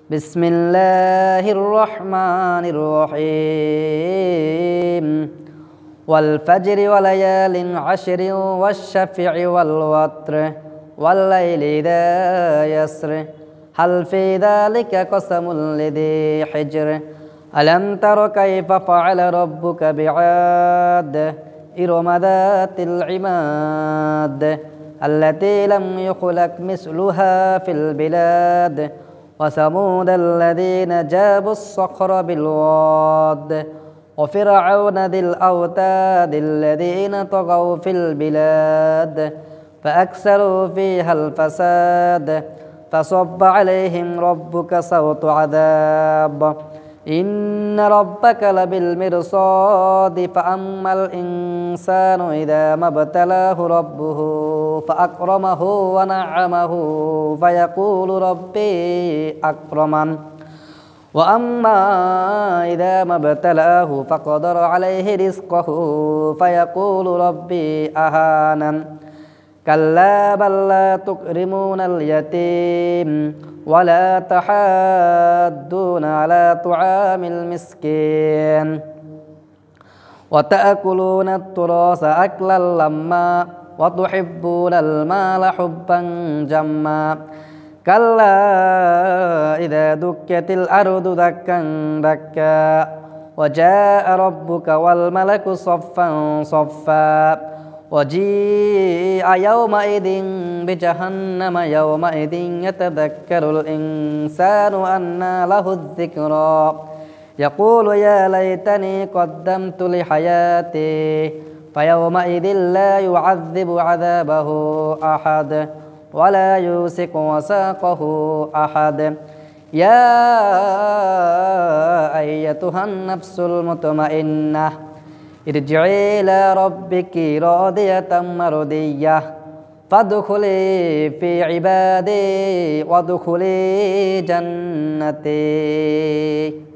بسم الله الرحمن الرحيم والفجر وليال عشر والشفع والوتر والليل إذا يسر هل في ذلك قسم لذي حجر ألم تر كيف فعل ربك بعاد إرم ذات العماد التي لم يخلق مثلها في البلاد وثمود الذين جابوا الصخر بالواد وفرعون ذي الأوتاد الذين طغوا في البلاد فأكثروا فيها الفساد فصب عليهم ربك صوت عذاب إن ربك لبالمرصاد فأما الإنسان إذا ما ابتلاه ربه فأكرمه ونعمه فيقول ربي أكرمن وأما إذا ما ابتلاه فقدر عليه رزقه فيقول ربي أهانن كلا بل لا تكرمون اليتيم ولا تحاضون على طعام المسكين وتأكلون التراث أكلا لما وتحبون المال حبا جما كلا إذا دكت الأرض دكا دكا وجاء ربك والملك صفا صفا وجيء يومئذ بجهنم يومئذ يتذكر الإنسان أنى له الذكرى يقول يا ليتني قدمت لحياتي فيومئذ لا يعذب عذابه أحد ولا يوثق وثاقه أحد يا أيتها النفس المطمئنة ارجعي إلى ربك راضية مرضية فادخلي في عبادي وادخلي جنتي.